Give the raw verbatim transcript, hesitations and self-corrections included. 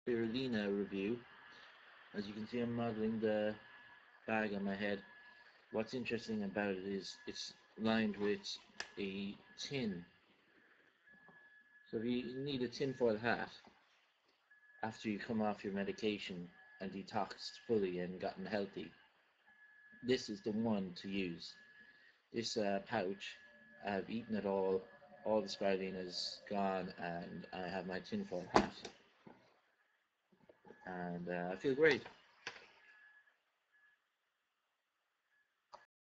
spirulina review. As you can see, I'm modeling the bag on my head. What's interesting about it is it's lined with a tin. So if you need a tinfoil hat after you come off your medication and detoxed fully and gotten healthy, this is the one to use. This uh, pouch, I've eaten it all, all the spirulina is gone, and I have my tinfoil hat, and uh, I feel great.